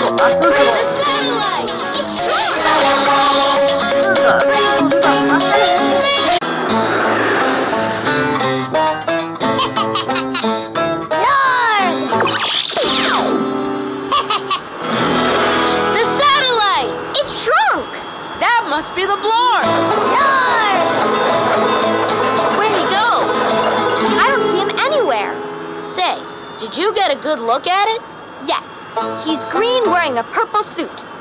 The satellite! It's The satellite! It shrunk! That must be the Blorb! Where'd he go? I don't see him anywhere. Say, did you get a good look at it? Yes, he's green wearing a purple suit.